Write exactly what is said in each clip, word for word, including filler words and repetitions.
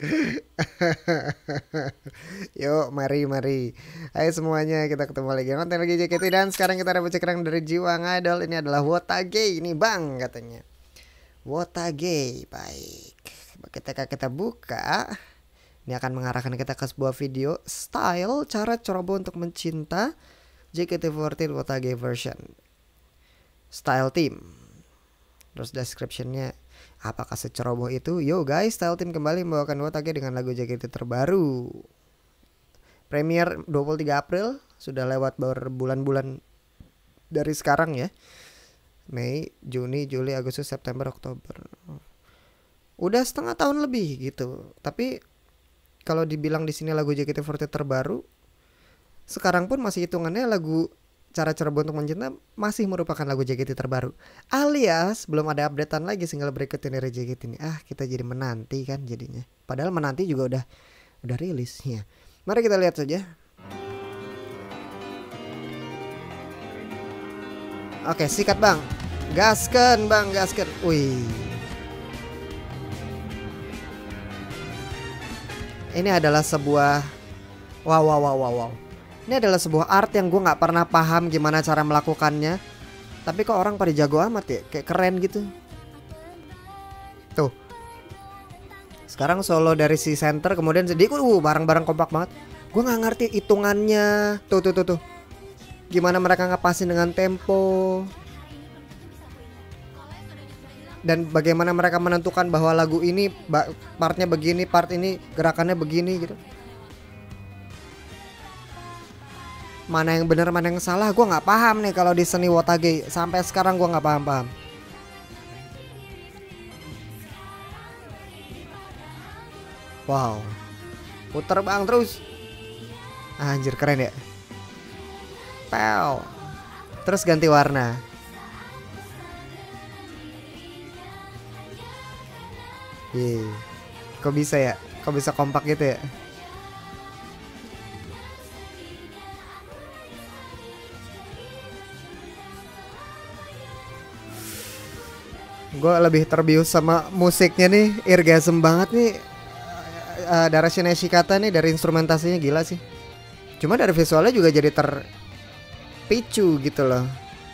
Yuk, mari, mari. Hai semuanya, kita ketemu lagi konten lagi J K T dan sekarang kita dapat cekrang dari Jiwa Ngidol. Ini adalah Wotage ini bang katanya. Wotage, baik. Ketika kita buka, ini akan mengarahkan kita ke sebuah video style cara ceroboh untuk mencinta J K T empat belas Wotage version style team. Terus descriptionnya, apakah seceroboh itu? Yo guys, Style Team kembali membawakan Wotage dengan lagu J K T terbaru. Premier dua puluh tiga April, sudah lewat berbulan-bulan dari sekarang ya. Mei, Juni, Juli, Agustus, September, Oktober. Udah setengah tahun lebih gitu. Tapi kalau dibilang di sini lagu J K T empat belas terbaru, sekarang pun masih hitungannya lagu Cara Ceroboh untuk Mencinta masih merupakan lagu J K T terbaru. Alias belum ada updatean lagi single berikutnya dari J K T ini. Ah, kita jadi menanti kan jadinya. Padahal menanti juga udah udah rilis ya. Mari kita lihat saja. Oke, sikat bang. Gasken bang, gasken. Wih. Ini adalah sebuah wow wow wow wow wow. Ini adalah sebuah art yang gue gak pernah paham gimana cara melakukannya. Tapi kok orang pada jago amat ya. Kayak keren gitu. Tuh. Sekarang solo dari si center. Kemudian sedikit uh, barang-barang kompak banget. Gue gak ngerti hitungannya. Tuh tuh tuh tuh. Gimana mereka ngepasin dengan tempo. Dan bagaimana mereka menentukan bahwa lagu ini partnya begini, part ini gerakannya begini gitu. Mana yang benar mana yang salah gue nggak paham nih kalau di seni Wotage. Sampai sekarang gue nggak paham-paham. Wow, puter bang terus. Anjir keren ya. Pel. Terus ganti warna. Yeay. Kok bisa ya? Kok bisa kompak gitu ya? Gue lebih terbius sama musiknya nih, irgasm banget nih. uh, Darashina Shikata nih dari instrumentasinya gila sih. Cuma dari visualnya juga jadi terpicu gitu loh.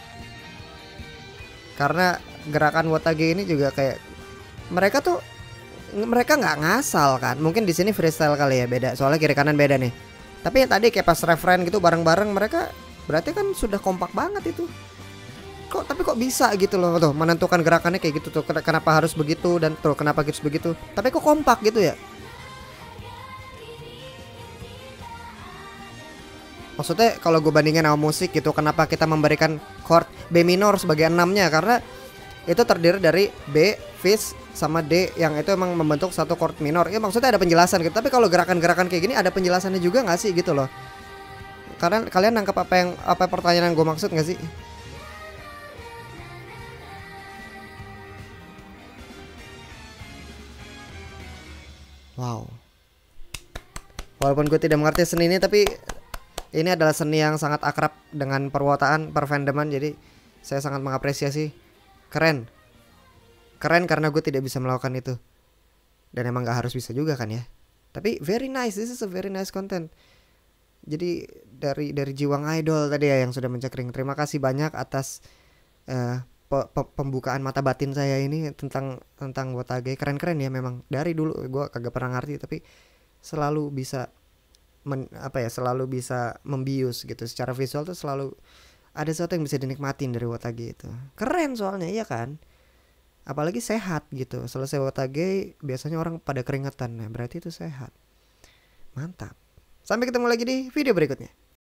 Karena gerakan Wotage ini juga kayak mereka tuh mereka nggak ngasal kan. Mungkin di sini freestyle kali ya, beda soalnya kiri kanan beda nih. Tapi yang tadi kayak pas referen gitu bareng-bareng mereka berarti kan sudah kompak banget itu. Kok tapi kok bisa gitu loh tuh menentukan gerakannya kayak gitu tuh, kenapa harus begitu dan tuh kenapa harus begitu, tapi kok kompak gitu ya. Maksudnya kalau gue bandingin sama musik gitu, kenapa kita memberikan chord B minor sebagai enamnya, karena itu terdiri dari B, fis sama D yang itu emang membentuk satu chord minor ya, maksudnya ada penjelasan gitu. Tapi kalau gerakan-gerakan kayak gini ada penjelasannya juga nggak sih gitu loh. Karena kalian nangkep apa yang apa pertanyaan yang gue maksud nggak sih? Wow. Walaupun gue tidak mengerti seni ini, tapi ini adalah seni yang sangat akrab dengan perwotaan, perfandoman. Jadi saya sangat mengapresiasi. Keren. Keren karena gue tidak bisa melakukan itu. Dan emang gak harus bisa juga kan ya. Tapi very nice, this is a very nice content. Jadi dari dari Jiwa Ngidol tadi ya yang sudah mencekring. Terima kasih banyak atas uh, pembukaan mata batin saya ini tentang tentang Wotage. Keren-keren ya memang. Dari dulu gue kagak pernah ngerti tapi selalu bisa men, apa ya selalu bisa membius gitu. Secara visual tuh selalu ada sesuatu yang bisa dinikmatin dari Wotage itu. Keren soalnya iya kan. Apalagi sehat gitu. Selesai Wotage biasanya orang pada keringetan. Nah berarti itu sehat. Mantap. Sampai ketemu lagi di video berikutnya.